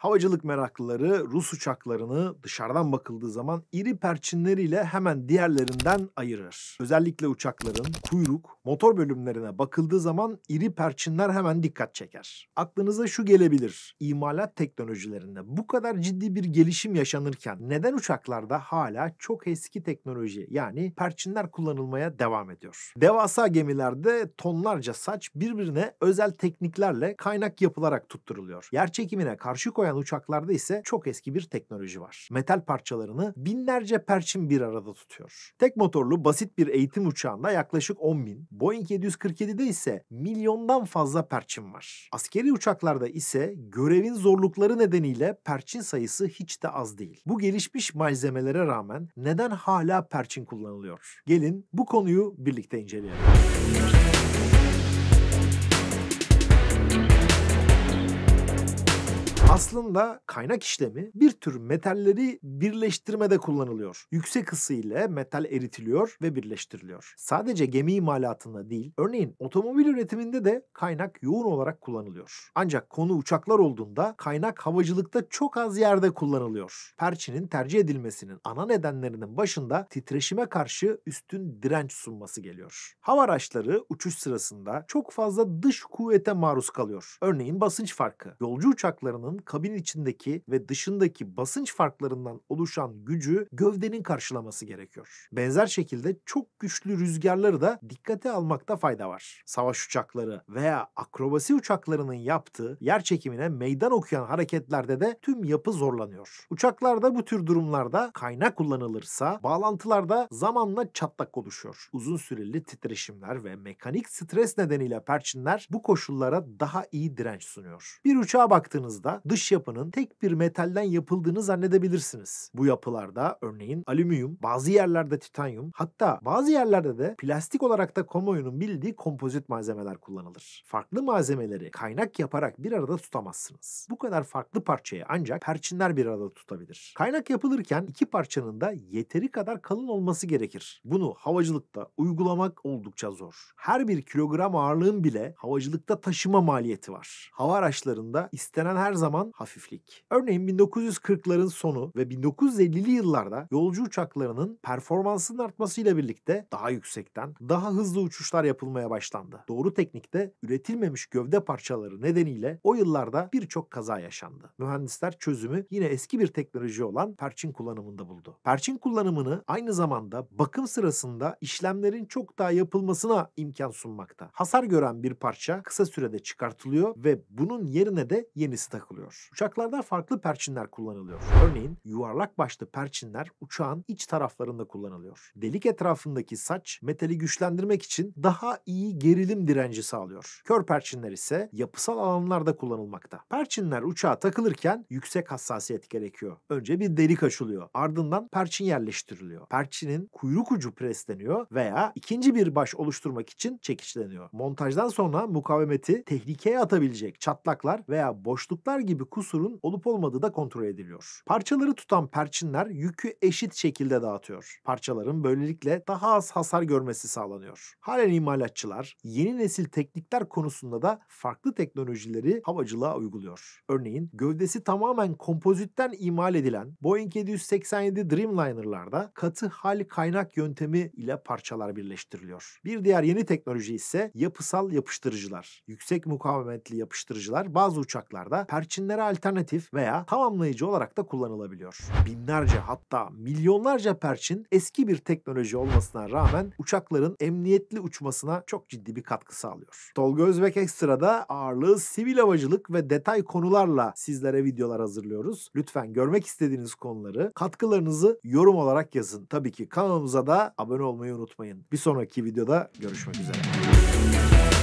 Havacılık meraklıları Rus uçaklarını dışarıdan bakıldığı zaman iri perçinleriyle hemen diğerlerinden ayırır. Özellikle uçakların kuyruk, motor bölümlerine bakıldığı zaman iri perçinler hemen dikkat çeker. Aklınıza şu gelebilir: İmalat teknolojilerinde bu kadar ciddi bir gelişim yaşanırken neden uçaklarda hala çok eski teknoloji yani perçinler kullanılmaya devam ediyor? Devasa gemilerde tonlarca saç birbirine özel tekniklerle kaynak yapılarak tutturuluyor. Yer çekimine karşı koyan uçaklarda ise çok eski bir teknoloji var. Metal parçalarını binlerce perçin bir arada tutuyor. Tek motorlu basit bir eğitim uçağında yaklaşık 10.000, Boeing 747'de ise milyondan fazla perçin var. Askeri uçaklarda ise görevin zorlukları nedeniyle perçin sayısı hiç de az değil. Bu gelişmiş malzemelere rağmen neden hala perçin kullanılıyor? Gelin bu konuyu birlikte inceleyelim. Aslında kaynak işlemi bir tür metalleri birleştirmede kullanılıyor. Yüksek ısı ile metal eritiliyor ve birleştiriliyor. Sadece gemi imalatında değil, örneğin otomobil üretiminde de kaynak yoğun olarak kullanılıyor. Ancak konu uçaklar olduğunda kaynak havacılıkta çok az yerde kullanılıyor. Perçinin tercih edilmesinin ana nedenlerinin başında titreşime karşı üstün direnç sunması geliyor. Hava araçları uçuş sırasında çok fazla dış kuvvete maruz kalıyor. Örneğin basınç farkı. Yolcu uçaklarının kabin içindeki ve dışındaki basınç farklarından oluşan gücü gövdenin karşılaması gerekiyor. Benzer şekilde çok güçlü rüzgarları da dikkate almakta fayda var. Savaş uçakları veya akrobasi uçaklarının yaptığı yer çekimine meydan okuyan hareketlerde de tüm yapı zorlanıyor. Uçaklarda bu tür durumlarda kaynak kullanılırsa bağlantılarda zamanla çatlak oluşuyor. Uzun süreli titreşimler ve mekanik stres nedeniyle perçinler bu koşullara daha iyi direnç sunuyor. Bir uçağa baktığınızda dış yapının tek bir metalden yapıldığını zannedebilirsiniz. Bu yapılarda örneğin alüminyum, bazı yerlerde titanyum, hatta bazı yerlerde de plastik olarak da kamuoyunun bildiği kompozit malzemeler kullanılır. Farklı malzemeleri kaynak yaparak bir arada tutamazsınız. Bu kadar farklı parçayı ancak perçinler bir arada tutabilir. Kaynak yapılırken iki parçanın da yeteri kadar kalın olması gerekir. Bunu havacılıkta uygulamak oldukça zor. Her bir kilogram ağırlığın bile havacılıkta taşıma maliyeti var. Hava araçlarında istenen her zaman hafiflik. Örneğin 1940'ların sonu ve 1950'li yıllarda yolcu uçaklarının performansının artmasıyla birlikte daha yüksekten, daha hızlı uçuşlar yapılmaya başlandı. Doğru teknikte üretilmemiş gövde parçaları nedeniyle o yıllarda birçok kaza yaşandı. Mühendisler çözümü yine eski bir teknoloji olan perçin kullanımında buldu. Perçin kullanımını aynı zamanda bakım sırasında işlemlerin çok daha yapılmasına imkan sunmakta. Hasar gören bir parça kısa sürede çıkartılıyor ve bunun yerine de yenisi takılıyor. Uçaklarda farklı perçinler kullanılıyor. Örneğin yuvarlak başlı perçinler uçağın iç taraflarında kullanılıyor. Delik etrafındaki saç metali güçlendirmek için daha iyi gerilim direnci sağlıyor. Kör perçinler ise yapısal alanlarda kullanılmakta. Perçinler uçağa takılırken yüksek hassasiyet gerekiyor. Önce bir delik açılıyor. Ardından perçin yerleştiriliyor. Perçinin kuyruk ucu presleniyor veya ikinci bir baş oluşturmak için çekiçleniyor. Montajdan sonra mukavemeti tehlikeye atabilecek çatlaklar veya boşluklar gibi kusurun olup olmadığı da kontrol ediliyor. Parçaları tutan perçinler yükü eşit şekilde dağıtıyor. Parçaların böylelikle daha az hasar görmesi sağlanıyor. Halen imalatçılar yeni nesil teknikler konusunda da farklı teknolojileri havacılığa uyguluyor. Örneğin gövdesi tamamen kompozitten imal edilen Boeing 787 Dreamliner'larda katı hal kaynak yöntemi ile parçalar birleştiriliyor. Bir diğer yeni teknoloji ise yapısal yapıştırıcılar. Yüksek mukavemetli yapıştırıcılar bazı uçaklarda perçinlere alternatif veya tamamlayıcı olarak da kullanılabiliyor. Binlerce hatta milyonlarca perçin eski bir teknoloji olmasına rağmen uçakların emniyetli uçmasına çok ciddi bir katkı sağlıyor. Tolga Özbek Ekstra'da ağırlığı sivil havacılık ve detay konularla sizlere videolar hazırlıyoruz. Lütfen görmek istediğiniz konuları, katkılarınızı yorum olarak yazın. Tabii ki kanalımıza da abone olmayı unutmayın. Bir sonraki videoda görüşmek üzere.